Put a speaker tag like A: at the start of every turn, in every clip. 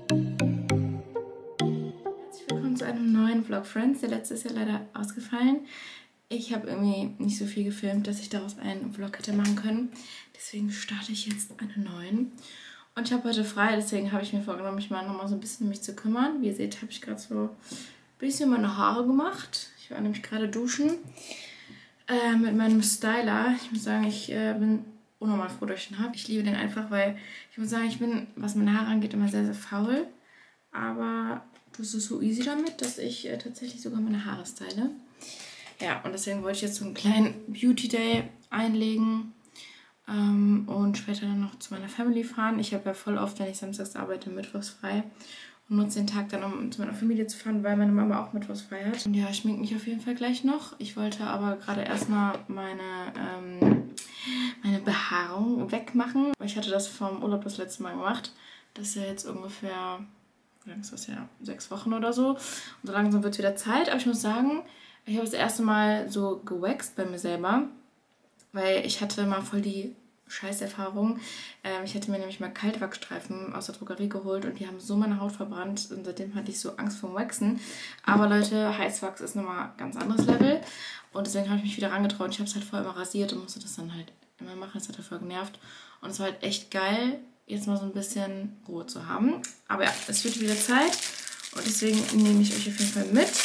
A: Herzlich willkommen zu einem neuen Vlog, Friends. Der letzte ist ja leider ausgefallen. Ich habe irgendwie nicht so viel gefilmt, dass ich daraus einen Vlog hätte machen können. Deswegen starte ich jetzt einen neuen. Und ich habe heute frei, deswegen habe ich mir vorgenommen, mich mal nochmal so ein bisschen um mich zu kümmern. Wie ihr seht, habe ich gerade so ein bisschen meine Haare gemacht. Ich war nämlich gerade duschen mit meinem Styler. Ich muss sagen, ich bin unnormal froh, dass ich den habe. Ich liebe den einfach, weil ich muss sagen, ich bin, was meine Haare angeht, immer sehr, sehr faul. Aber das ist so easy damit, dass ich tatsächlich sogar meine Haare style. Ja, und deswegen wollte ich jetzt so einen kleinen Beauty Day einlegen und später dann noch zu meiner Family fahren. Ich habe ja voll oft, wenn ich samstags arbeite, mittwochs frei und nutze den Tag dann, um zu meiner Familie zu fahren, weil meine Mama auch mittwochs frei hat. Und ja, ich schminke mich auf jeden Fall gleich noch. Ich wollte aber gerade erstmal meine Behaarung wegmachen. Ich hatte das vom Urlaub das letzte Mal gemacht. Das ist ja jetzt ungefähr, wie lange ist das ja, 6 Wochen oder so. Und so langsam wird es wieder Zeit. Aber ich muss sagen, ich habe das erste Mal so gewaxt bei mir selber, weil ich hatte mal voll die Scheißerfahrung. Ich hatte mir nämlich mal Kaltwachsstreifen aus der Drogerie geholt und die haben so meine Haut verbrannt und seitdem hatte ich so Angst vorm Waxen. Aber Leute, Heißwachs ist nochmal ein ganz anderes Level und deswegen habe ich mich wieder rangetraut. Ich habe es halt vorher immer rasiert und musste das dann halt immer machen. Das hat halt voll genervt und es war halt echt geil, jetzt mal so ein bisschen Ruhe zu haben. Aber ja, es wird wieder Zeit und deswegen nehme ich euch auf jeden Fall mit.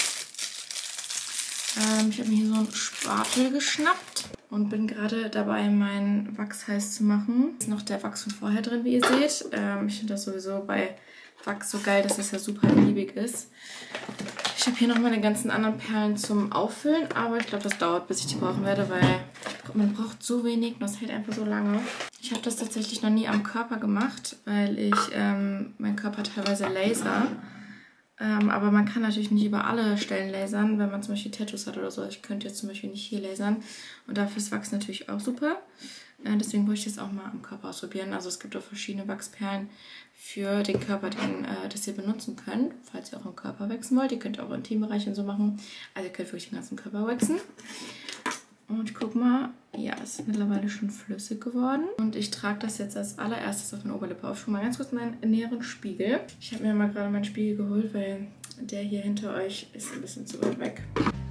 A: Ich habe mir hier so einen Spatel geschnappt und bin gerade dabei, meinen Wachs heiß zu machen. Ist noch der Wachs von vorher drin, wie ihr seht. Ich finde das sowieso bei Wachs so geil, dass es ja super liebig ist. Ich habe hier noch meine ganzen anderen Perlen zum Auffüllen, aber ich glaube, das dauert, bis ich die brauchen werde, weil man braucht so wenig und das hält einfach so lange. Ich habe das tatsächlich noch nie am Körper gemacht, weil ich mein Körper teilweise laser. Aber man kann natürlich nicht über alle Stellen lasern, wenn man zum Beispiel Tattoos hat oder so. Ich könnte jetzt zum Beispiel nicht hier lasern. Und dafür ist Wachs natürlich auch super. Deswegen wollte ich das auch mal am Körper ausprobieren. Also es gibt auch verschiedene Wachsperlen für den Körper, das ihr benutzen könnt. Falls ihr auch im Körper wachsen wollt. Ihr könnt auch Intimbereich und so machen. Also ihr könnt wirklich den ganzen Körper wachsen. Und ich guck mal, ja, es ist mittlerweile schon flüssig geworden. Und ich trage das jetzt als allererstes auf meine Oberlippe auf. Schon mal ganz kurz meinen näheren Spiegel. Ich habe mir mal gerade meinen Spiegel geholt, weil der hier hinter euch ist ein bisschen zu weit weg.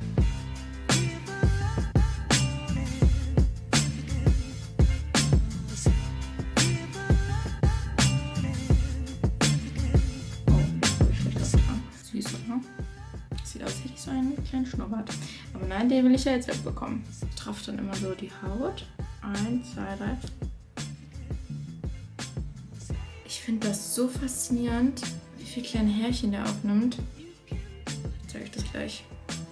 A: Sieht aus, als hätte ich so einen kleinen Schnurrbart. Aber nein, den will ich ja jetzt wegbekommen. Ich treffe dann immer so die Haut. 1, 2, 3. Ich finde das so faszinierend, wie viele kleine Härchen der aufnimmt. Ich zeige euch das gleich.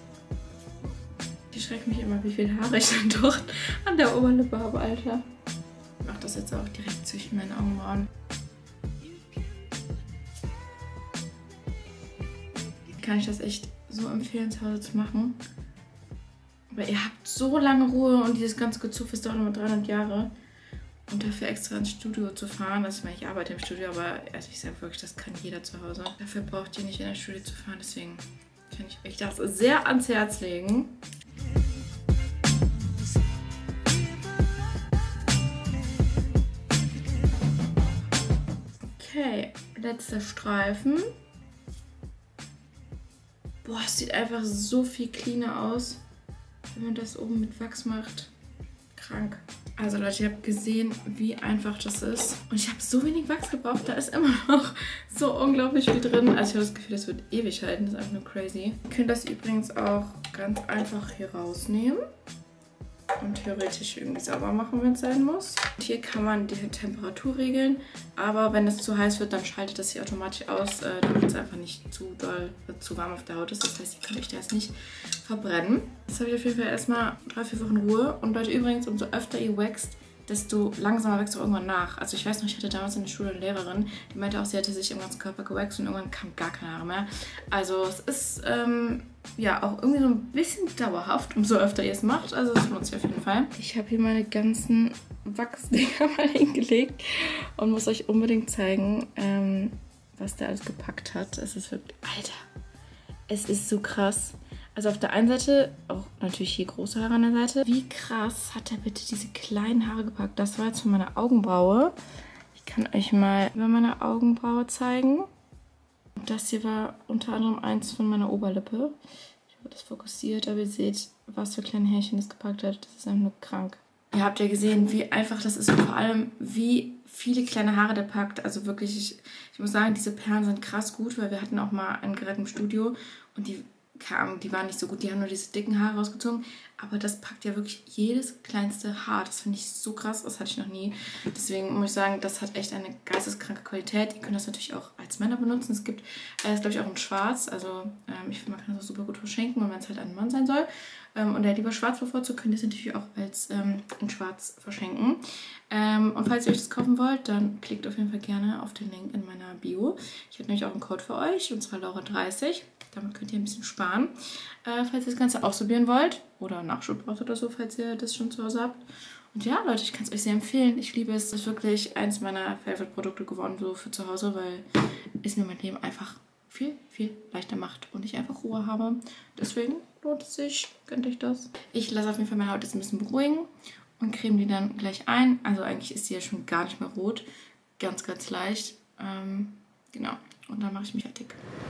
A: Ich schrecke mich immer, wie viele Haare ich dann doch an der Oberlippe habe, Alter. Ich mache das jetzt auch direkt zwischen meinen Augenbrauen. Kann ich das echt so empfehlen, zu Hause zu machen. Weil ihr habt so lange Ruhe und dieses ganze Gezupf ist doch nochmal 300 Jahre. Und dafür extra ins Studio zu fahren, das ist, ich arbeite im Studio, aber also ich sage wirklich, das kann jeder zu Hause. Dafür braucht ihr nicht in das Studio zu fahren, deswegen kann ich euch das sehr ans Herz legen. Okay, letzter Streifen. Boah, es sieht einfach so viel cleaner aus, wenn man das oben mit Wachs macht. Krank. Also Leute, ihr habt gesehen, wie einfach das ist. Und ich habe so wenig Wachs gebraucht, da ist immer noch so unglaublich viel drin. Also ich habe das Gefühl, das wird ewig halten, das ist einfach nur crazy. Ihr könnt das übrigens auch ganz einfach hier rausnehmen. Und theoretisch irgendwie sauber machen, wenn es sein muss. Und hier kann man die Temperatur regeln, aber wenn es zu heiß wird, dann schaltet das hier automatisch aus, damit es einfach nicht zu doll, zu warm auf der Haut ist. Das heißt, ihr könnt euch das nicht verbrennen. Jetzt habe ich auf jeden Fall erstmal 3, 4 Wochen Ruhe. Und Leute, übrigens, umso öfter ihr wächst, desto langsamer wächst du irgendwann nach. Also ich weiß noch, ich hatte damals in der Schule eine Lehrerin, die meinte auch, sie hätte sich im ganzen Körper gewachsen und irgendwann kam gar keine Haare mehr. Also es ist ja auch irgendwie so ein bisschen dauerhaft, umso öfter ihr es macht. Also das lohnt sich auf jeden Fall. Ich habe hier meine ganzen Wachsdinger mal hingelegt und muss euch unbedingt zeigen, was der alles gepackt hat. Es ist wirklich, Alter, es ist so krass. Also auf der einen Seite, auch natürlich hier große Haare an der Seite. Wie krass hat er bitte diese kleinen Haare gepackt? Das war jetzt von meiner Augenbraue. Ich kann euch mal über meine Augenbraue zeigen. Das hier war unter anderem eins von meiner Oberlippe. Ich habe das fokussiert, aber ihr seht, was für kleine Härchen das gepackt hat. Das ist einfach nur krank. Ihr habt ja gesehen, wie einfach das ist und vor allem, wie viele kleine Haare der packt. Also wirklich, ich muss sagen, diese Perlen sind krass gut, weil wir hatten auch mal ein Gerät im Studio und die waren nicht so gut. Die haben nur diese dicken Haare rausgezogen. Aber das packt ja wirklich jedes kleinste Haar. Das finde ich so krass. Das hatte ich noch nie. Deswegen muss ich sagen, das hat echt eine geisteskranke Qualität. Ihr könnt das natürlich auch als Männer benutzen. Es gibt, glaube ich, auch in Schwarz. Also ich finde, man kann das auch super gut verschenken. Und wenn es halt ein Mann sein soll und der lieber Schwarz bevorzugt, könnt ihr es natürlich auch als in Schwarz verschenken. Und falls ihr euch das kaufen wollt, dann klickt auf jeden Fall gerne auf den Link in meiner Bio. Ich habe nämlich auch einen Code für euch, und zwar Laura30. Damit könnt ihr ein bisschen sparen, falls ihr das Ganze ausprobieren wollt. Oder Nachschub braucht oder so, falls ihr das schon zu Hause habt. Und ja, Leute, ich kann es euch sehr empfehlen. Ich liebe es. Es ist wirklich eins meiner Favorite-Produkte geworden, so für zu Hause, weil es mir mein Leben einfach viel, viel leichter macht und ich einfach Ruhe habe. Deswegen lohnt es sich. Gönnt euch das. Ich lasse auf jeden Fall meine Haut jetzt ein bisschen beruhigen und creme die dann gleich ein. Also eigentlich ist sie ja schon gar nicht mehr rot. Ganz, ganz leicht. Genau. Und dann mache ich mich fertig.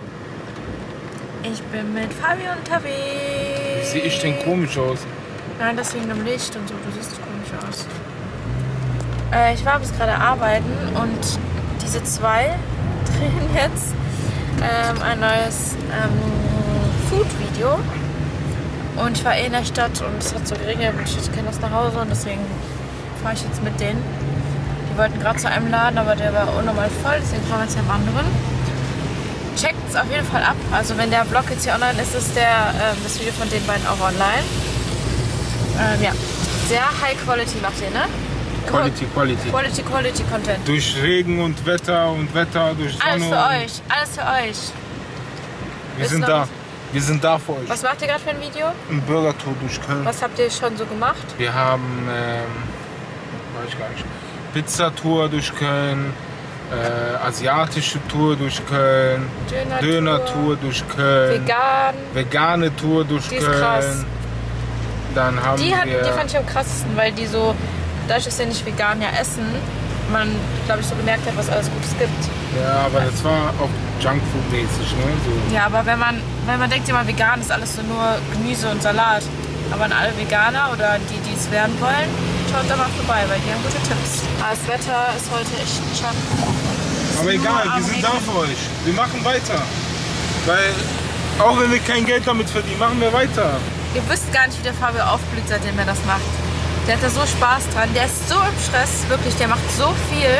A: Ich bin mit Fabio unterwegs.
B: Wie sehe ich denn komisch aus?
A: Nein, das wegen dem Licht und so. Du siehst komisch aus. Ich war bis gerade arbeiten und diese zwei drehen jetzt ein neues Food-Video. Und ich war in der Stadt und es hat so geregnet und ich kenne das nach Hause und deswegen fahre ich jetzt mit denen. Die wollten gerade zu einem Laden, aber der war unnormal voll, deswegen fahren wir jetzt zu einem anderen. Checkt es auf jeden Fall ab. Also wenn der Vlog jetzt hier online ist, ist das Video von den beiden auch online. Ja, sehr High Quality macht ihr, ne? Quality Content.
B: Durch Regen und Wetter, durch Sonne.
A: Alles für euch.
B: Wir sind da für euch.
A: Was macht ihr gerade für ein Video?
B: Ein Burgertour durch Köln.
A: Was habt ihr schon so gemacht?
B: Wir haben, weiß ich gar nicht, Pizzatour durch Köln. Asiatische Tour durch Köln, Döner-Tour durch Köln, vegane Tour durch Köln. Krass. Dann haben die fand ich am krassesten, weil die so, dadurch, dass sie nicht vegan ja essen, man, glaube ich, so gemerkt hat, was alles Gutes gibt. Ja, aber das war auch Junkfood-mäßig, ne? So. Ja, aber wenn man denkt immer, vegan ist alles so nur Gemüse und Salat. Aber an alle Veganer oder die es werden wollen, schaut da mal vorbei, weil die haben gute Tipps. Das Wetter ist heute echt schon. Aber egal, wir sind da für euch. Wir machen weiter. Weil, auch wenn wir kein Geld damit verdienen, machen wir weiter.
A: Ihr wisst gar nicht, wie der Fabio aufblüht, seitdem er das macht. Der hat da so Spaß dran. Der ist so im Stress, wirklich. Der macht so viel.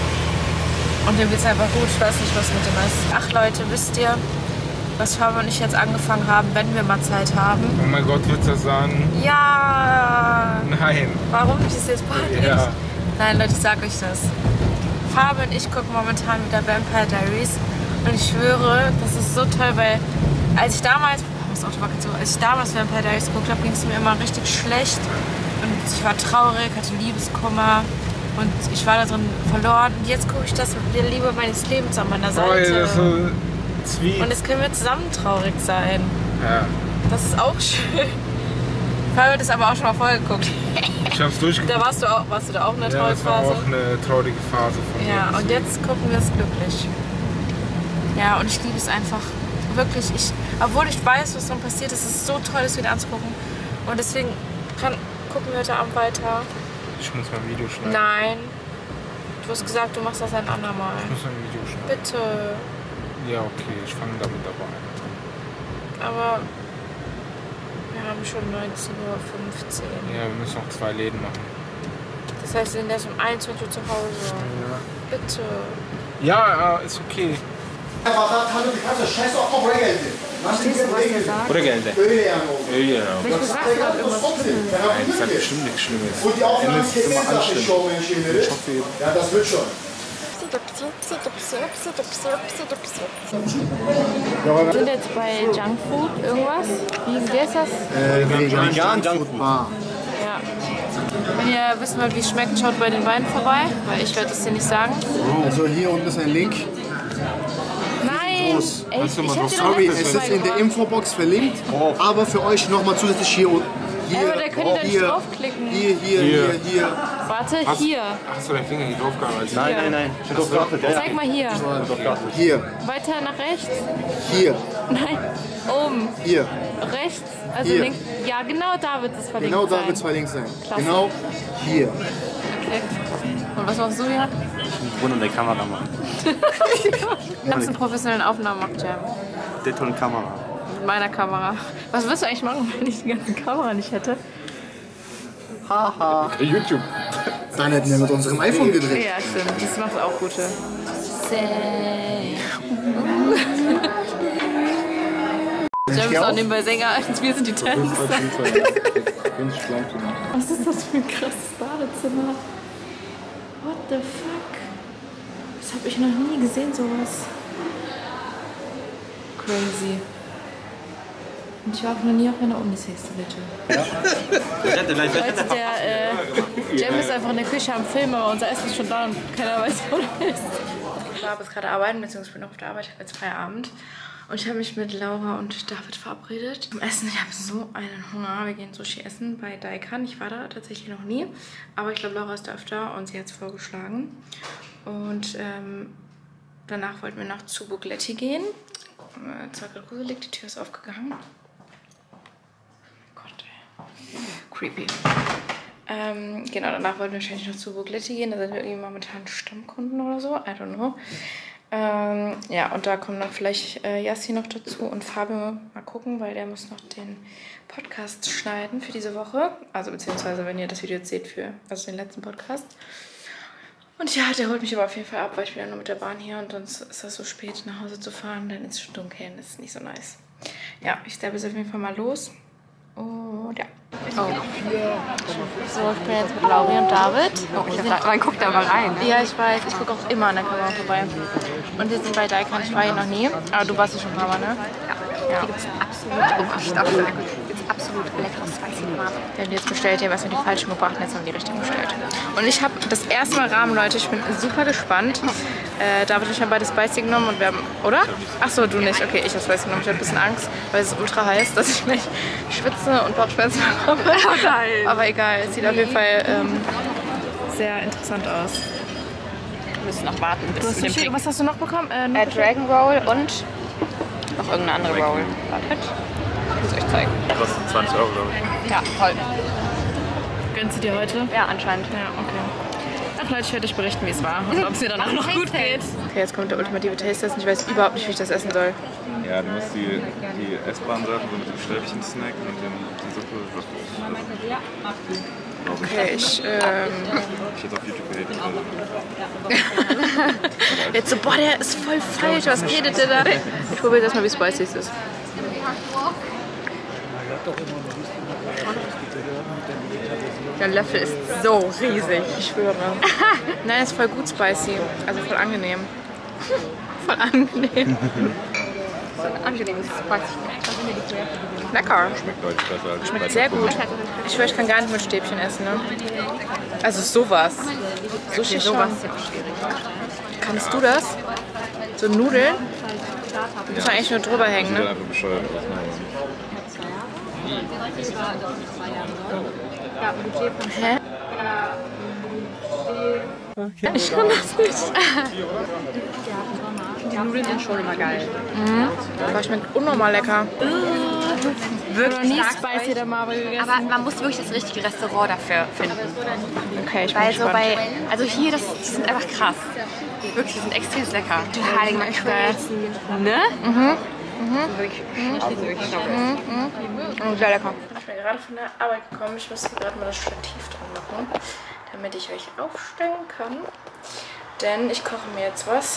A: Und dem geht's einfach gut. Ich weiß nicht, was mit dem ist. Ach Leute, wisst ihr, was Fabio und ich jetzt angefangen haben, wenn wir mal Zeit haben?
B: Oh mein Gott, willst du das sagen?
A: Ja!
B: Nein.
A: Warum nicht? Ist jetzt peinlich? Ja. Nein, Leute, ich sag euch das. Fabio und ich gucken momentan wieder Vampire Diaries. Und ich schwöre, das ist so toll, weil als ich damals Vampire Diaries geguckt habe, ging es mir immer richtig schlecht. Und ich war traurig, hatte Liebeskummer. Und ich war da drin verloren. Und jetzt gucke ich das mit der Liebe meines Lebens an meiner Seite. Und jetzt können wir zusammen traurig sein.
B: Ja.
A: Das ist auch schön. Fabio hat das aber auch schon mal vorher geguckt.
B: Ich hab's durchgeguckt.
A: Da warst du da auch in einer traurigen Phase?
B: Ja, das war auch eine traurige Phase von mir.
A: Ja, und jetzt gucken wir es glücklich. Ja, und ich liebe es einfach. Wirklich, obwohl ich weiß, was dann passiert, ist es so toll, das wieder anzugucken. Und deswegen gucken wir heute Abend weiter.
B: Ich muss mein Video schneiden.
A: Nein. Du hast gesagt, du machst das ein andermal.
B: Ich muss mein Video schneiden.
A: Bitte.
B: Ja, okay, ich fange damit aber an.
A: Aber wir haben schon 19:15 Uhr.
B: Ja, wir müssen noch 2 Läden machen.
A: Das heißt, wir sind erst um 21 Uhr zu Hause.
B: Ja.
A: Bitte.
B: Ja, ist okay. Buraya geldi. Öyle yani. Nein, das hat bestimmt nichts Schlimmes. Ende ist es immer anstrengend. Ich hoffe, ja, das wird schon.
A: Wir sind jetzt bei Junkfood, irgendwas. Wie ist das?
B: Vegan Junkfood.
A: Ja. Wenn ihr wissen wollt, wie es schmeckt, schaut bei den beiden vorbei, weil ich werde es dir nicht sagen.
C: Also hier unten ist ein Link.
A: Nein! Ey,
C: Sorry, es ist in der Infobox verlinkt, aber für euch nochmal zusätzlich hier unten.
A: Ja, aber da könnt ihr nicht draufklicken.
C: Hier.
A: Warte, hier.
B: Hast du deinen Finger hier drauf gehabt?
C: Nein. Ich bin drauf geachtet.
A: Zeig mal hier.
C: Hier.
A: Weiter nach rechts.
C: Hier.
A: Nein, oben.
C: Hier.
A: Rechts, also
C: Hier.
A: links. Ja, genau da wird es verlinkt
C: Genau da
A: sein.
C: wird es verlinkt sein.
A: Klasse.
C: Genau hier.
A: Okay. Und was machst du hier?
D: Runde der Kamera machen.
A: Ganz einen professionellen Aufnahmen macht Jam.
D: Der tolle Kamera.
A: Mit meiner Kamera. Was würdest du eigentlich machen, wenn ich die ganze Kamera nicht hätte?
C: Haha. YouTube. Dann hätten wir mit unserem iPhone gedreht.
A: Ja, stimmt. Das macht auch gute. Jam ist auch nebenbei Sänger, als wir sind die Tänzer. Was ist das für ein krasses Badezimmer? What the fuck? Das habe ich noch nie gesehen, sowas. Crazy. Und ich war auch noch nie auf einer Unisex-Toilette. Leute, der Jam ist einfach in der Küche am Filmen, aber unser Essen ist schon da und keiner weiß, wo er ist. Ich war jetzt gerade arbeiten, beziehungsweise ich bin noch auf der Arbeit, ich habe jetzt Feierabend. Und ich habe mich mit Laura und David verabredet. Zum Essen, ich habe so einen Hunger. Wir gehen Sushi essen bei Daikan. Ich war da tatsächlich noch nie. Aber ich glaube, Laura ist da öfter und sie hat es vorgeschlagen. Und danach wollten wir nach Tsubugletti gehen. Es war gerade gruselig, die Tür ist aufgegangen. Gott, ey. Creepy. Genau, danach wollten wir wahrscheinlich noch Tsubugletti gehen. Da sind wir irgendwie momentan Stammkunden oder so. I don't know. Ja, und da kommen dann vielleicht Yassi noch dazu und Fabio, mal gucken, weil der muss noch den Podcast schneiden für diese Woche. Also beziehungsweise, wenn ihr das Video jetzt seht, also den letzten Podcast. Und ja, der holt mich aber auf jeden Fall ab, weil ich bin ja nur mit der Bahn hier und sonst ist das so spät nach Hause zu fahren, dann ist es schon dunkel und das ist nicht so nice. Ja, ich steppe jetzt auf jeden Fall mal los. Und ja. Oh. So, ich bin jetzt mit Lauri und David. Oh,
E: Man guckt da mal rein. Ne?
A: Ja, ich weiß. Ich gucke auch immer an der Kamera vorbei. Und wir sind bei Daikan. Ich war hier noch nie. Aber du warst hier schon ein paar Mal, ne?
E: Ja. Hier gibt es absolut leckeres Spicy Ramen.
A: Wir haben die jetzt bestellt. Die haben erstmal die falschen gebracht und jetzt haben wir die richtigen bestellt. Und ich habe das erste Mal Ramen, Leute. Ich bin super gespannt. David und ich haben beide Spicy genommen und wir haben... Oder? Achso, du nicht. Okay, ich habe Spicy genommen. Ich habe ein bisschen Angst, weil es ist ultra heiß, dass ich gleich schwitze und Bauchschmerzen bekomme. Aber egal, es sieht auf jeden Fall sehr interessant aus.
E: Wir müssen noch warten bis zu dem Pick.
A: Was hast du noch bekommen?
E: Dragon Roll und noch irgendeine andere Roll. Wartet. Ich muss euch zeigen.
D: Kostet 20 Euro, glaube ich.
E: Ja, toll.
A: Gönnst du dir heute?
E: Ja, anscheinend.
A: Ja, okay. Ach Leute, ich werde euch berichten, wie es war und ob es mir danach noch gut geht. Okay, jetzt kommt der ultimative Taste-Test und ich weiß überhaupt nicht, wie ich das essen soll.
D: Ja, du musst die essbaren Sachen so mit dem Stäbchen-Snack und die Suppe.
A: Okay,
D: Ich jetzt auf YouTube gehatet.
A: jetzt so, boah, der ist voll falsch, was redet der da? Ich probiere jetzt erstmal, wie spicy es ist.
E: Der Löffel ist so riesig.
A: Ich schwöre. Nein, ist voll gut spicy. Also voll angenehm. Voll angenehm.
E: So ein angenehmes Spicy.
A: Lecker.
D: Schmeckt deutlich besser als
A: Schmeckt sehr gut. Ich schwöre, ich kann gar nicht mit Stäbchen essen, ne? Also sowas. Sushi
E: Sowas
A: schon.
E: ist ja auch schwierig.
A: Kannst du das? So Nudeln? Du musst eigentlich nur drüber hängen,
D: Sieht
A: ne?
D: einfach bescheuert aus.
A: Hä? Okay. Ich kann das nicht.
E: Die Nudeln sind schon immer geil.
A: Aber schmeckt unnormal lecker.
E: Wirklich
A: Nie
E: sag's
A: spicy
E: euch.
A: der Marvel gegessen.
E: Aber man muss wirklich das richtige Restaurant dafür finden.
A: Okay, ich bin
E: Weil so
A: gespannt.
E: also hier, die sind einfach krass. Wirklich, die sind extrem lecker. Die Heiligen Mackerelsen. Ne? Wirklich,
A: Sehr lecker. Ich bin gerade von der Arbeit gekommen. Ich muss hier gerade mal das Stativ dran machen, damit ich euch aufstellen kann. Denn ich koche mir jetzt was.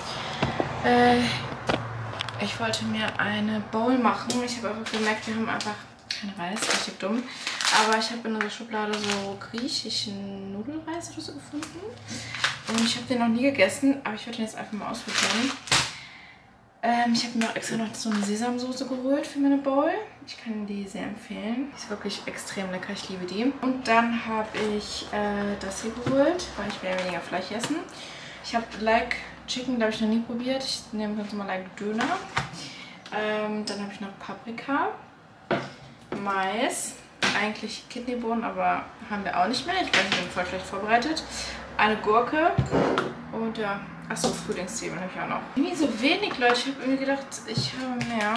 A: Ich wollte mir eine Bowl machen. Ich habe einfach gemerkt, wir haben einfach keinen Reis. Richtig dumm. Aber ich habe in der Schublade so griechischen Nudelreis oder so gefunden. Und ich habe den noch nie gegessen, aber ich werde den jetzt einfach mal ausprobieren. Ich habe mir auch extra noch so eine Sesamsoße geholt für meine Bowl. Ich kann die sehr empfehlen. Die ist wirklich extrem lecker, ich liebe die. Und dann habe ich das hier geholt, weil ich will ja weniger Fleisch essen. Ich habe Like Chicken, glaube ich, noch nie probiert. Ich nehme ganz normal Like Döner. Dann habe ich noch Paprika, Mais, eigentlich Kidneybohnen, aber haben wir auch nicht mehr. Ich weiß, ich bin voll schlecht vorbereitet. Eine Gurke und ja, achso, Frühlingszwiebeln habe ich auch noch. Irgendwie so wenig, Leute. Ich habe irgendwie gedacht, ich habe mehr.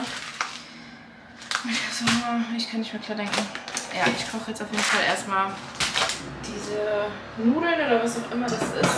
A: Ich kann nicht mehr klar denken. Ja, ich koche jetzt auf jeden Fall erstmal diese Nudeln oder was auch immer das ist.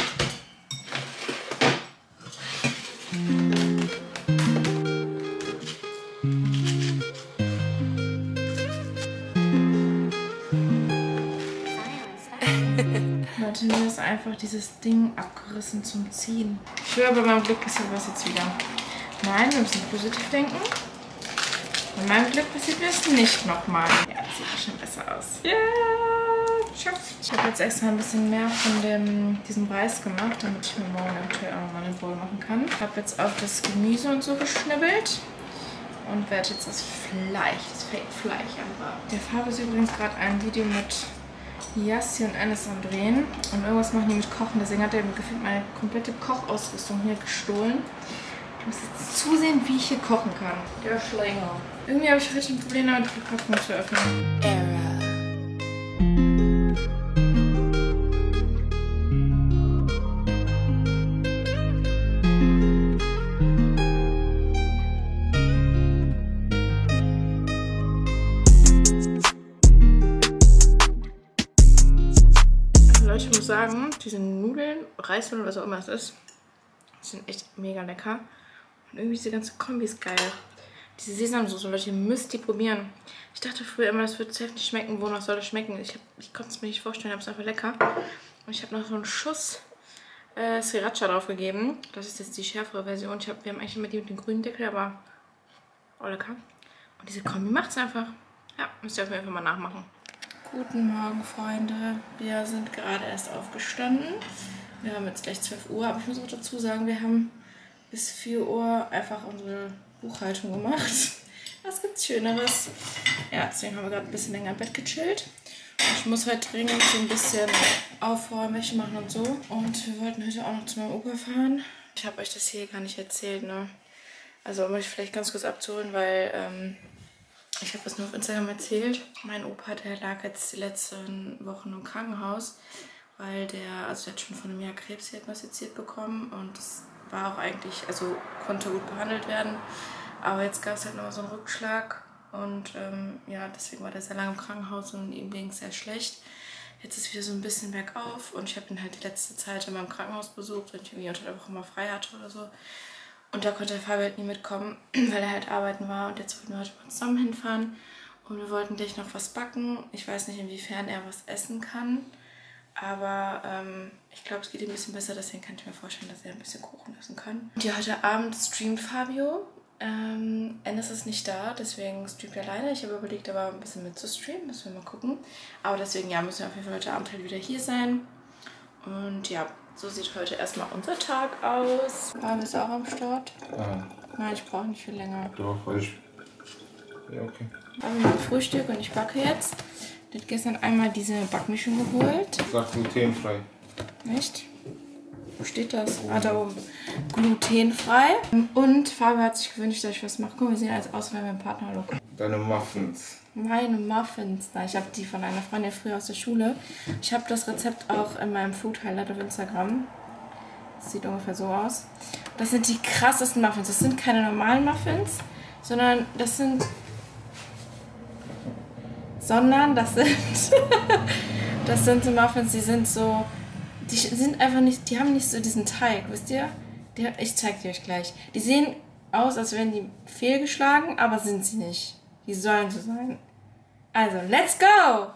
A: Leute, mir ist einfach dieses Ding abgerissen zum Ziehen. Ich schwöre, bei meinem Glück passiert was jetzt wieder. Nein, wir müssen positiv denken. Bei meinem Glück passiert das nicht nochmal. Ja, das sieht schon besser aus. Ja, ich habe jetzt extra ein bisschen mehr von diesem Reis gemacht, damit ich mir morgen eventuell auch nochmal eine Bowl machen kann. Ich habe jetzt auch das Gemüse und so geschnibbelt. Und werde jetzt das Fleisch, das Fake-Fleisch anbraten. Der Fabio ist übrigens gerade ein Video mit Yassi und Enes am Drehen. Und irgendwas machen die mit Kochen. Deswegen hat er mir gefühlt meine komplette Kochausrüstung hier gestohlen. Ich muss jetzt zusehen, wie ich hier kochen kann. Der Schlänger. Irgendwie habe ich heute ein Problem damit, die Verpackung zu öffnen. Ich muss sagen, diese Nudeln, Reisnudeln, was auch immer es ist, sind echt mega lecker. Und irgendwie diese ganze Kombi ist geil. Diese Sesamsoße, Leute, ihr müsst die probieren. Ich dachte früher immer, das wird safe nicht schmecken. Wonach soll das schmecken? Ich konnte es mir nicht vorstellen, aber es ist einfach lecker. Und ich habe noch so einen Schuss Sriracha drauf gegeben. Das ist jetzt die schärfere Version. Wir haben eigentlich immer die mit dem grünen Deckel, aber auch lecker. Und diese Kombi macht es einfach. Ja, müsst ihr auf jeden Fall mal nachmachen. Guten Morgen, Freunde. Wir sind gerade erst aufgestanden. Wir haben jetzt gleich 12 Uhr, aber ich muss auch dazu sagen, wir haben bis 4 Uhr einfach unsere Buchhaltung gemacht. Was gibt's Schöneres? Ja, deswegen haben wir gerade ein bisschen länger im Bett gechillt. Und ich muss heute dringend so ein bisschen aufräumen, Wäsche machen und so. Und wir wollten heute auch noch zu meinem Opa fahren. Ich habe euch das hier gar nicht erzählt, ne? Also um euch vielleicht ganz kurz abzuholen, weil ich habe das nur auf Instagram erzählt. Mein Opa, der lag jetzt die letzten Wochen im Krankenhaus, weil der hat schon vor einem Jahr Krebs diagnostiziert bekommen und das war auch eigentlich, also konnte gut behandelt werden, aber jetzt gab es halt noch so einen Rückschlag und ja, deswegen war der sehr lange im Krankenhaus und ihm ging es sehr schlecht. Jetzt ist wieder so ein bisschen bergauf und ich habe ihn halt die letzte Zeit in meinem Krankenhaus besucht, wenn ich irgendwie unter der Woche mal frei hatte oder so. Und da konnte der Fabio halt nie mitkommen, weil er halt arbeiten war. Und jetzt wollten wir heute mal zusammen hinfahren. Und wir wollten gleich noch was backen. Ich weiß nicht, inwiefern er was essen kann. Aber ich glaube, es geht ihm ein bisschen besser. Deswegen kann ich mir vorstellen, dass er ein bisschen Kuchen essen kann. Und ja, heute Abend streamt Fabio. Enes ist nicht da, deswegen streamt er alleine. Ich habe überlegt, aber ein bisschen mit zu streamen. Müssen wir mal gucken. Aber deswegen, ja, müssen wir auf jeden Fall heute Abend halt wieder hier sein. Und ja, so sieht heute erstmal unser Tag aus. Waren wir auch am Start?
B: Ja.
A: Nein, ich brauche nicht viel länger.
B: Doch, weil ich... Ja, okay.
A: Haben wir mal Frühstück und ich backe jetzt. Ich habe gestern einmal diese Backmischung geholt.
B: Sag glutenfrei.
A: Echt? Wo steht das? Ah, da oben. Glutenfrei. Und Fabio hat sich gewünscht, dass ich was mache. Guck, wir sehen als aus wie mein Partnerlook.
B: Deine Muffins.
A: Meine Muffins. Na, ich habe die von einer Freundin früher aus der Schule. Ich habe das Rezept auch in meinem Food Highlight auf Instagram. Das sieht ungefähr so aus. Das sind die krassesten Muffins. Das sind keine normalen Muffins, sondern das sind... das sind so Muffins, die sind so... Die sind einfach nicht... Die haben nicht so diesen Teig, wisst ihr? Ich zeig die euch gleich. Die sehen aus, als wären die fehlgeschlagen, aber sind sie nicht. Die sollen so sein. Also, let's go!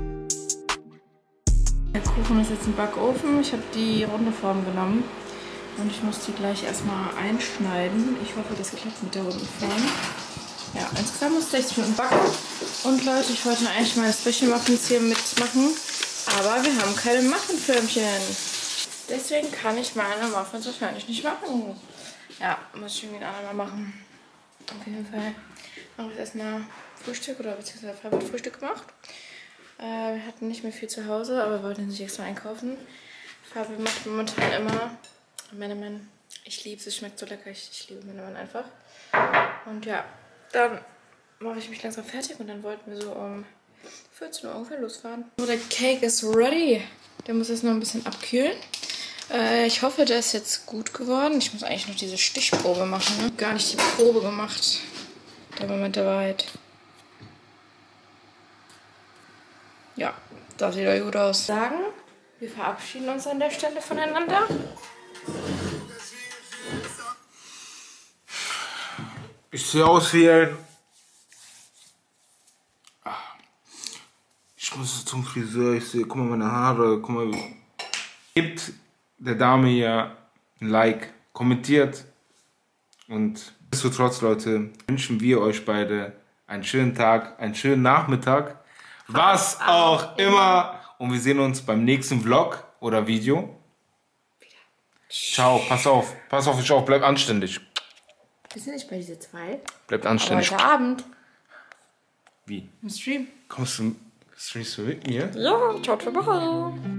A: Der Kuchen ist jetzt im Backofen. Ich habe die runde Form genommen. Und ich muss die gleich erstmal einschneiden. Ich hoffe, das klappt mit der runden Form. Ja, insgesamt muss 60 Minuten backen. Und Leute, ich wollte eigentlich mal Special Muffins hier mitmachen. Aber wir haben keine Muffinförmchen. Deswegen kann ich meine Muffins wahrscheinlich nicht machen. Ja, muss ich irgendwie ein andermal machen. Auf jeden Fall machen wir erstmal Frühstück oder beziehungsweise Fabi hat Frühstück gemacht. Wir hatten nicht mehr viel zu Hause, aber wollten sich extra einkaufen. Fabi macht momentan immer Menemen. Ich liebe es, es schmeckt so lecker. Ich liebe Menemen einfach. Und ja, dann mache ich mich langsam fertig und dann wollten wir so um 14 Uhr ungefähr losfahren. So, der Cake ist ready. Der muss jetzt noch ein bisschen abkühlen. Ich hoffe, der ist jetzt gut geworden. Ich muss eigentlich noch diese Stichprobe machen. Ne? Gar nicht die Probe gemacht. Der Moment der Wahrheit. Ja, das sieht doch gut aus. Sagen, wir verabschieden uns an der Stelle voneinander.
B: Ich sehe aus wie ein... Ich muss zum Friseur, ich sehe, guck mal meine Haare, guck mal. Gebt der Dame hier ein Like, kommentiert und nichtsdestotrotz, Leute, wünschen wir euch beide einen schönen Tag, einen schönen Nachmittag, was auch immer. Und wir sehen uns beim nächsten Vlog oder Video. Ciao, pass auf, ich auch, bleib anständig.
A: Wir sind nicht bei diese 2.
B: Bleibt anständig.
A: Heute Abend.
B: Wie?
A: Im Stream.
B: Streamst du mit mir?
A: Ja, ciao, ciao.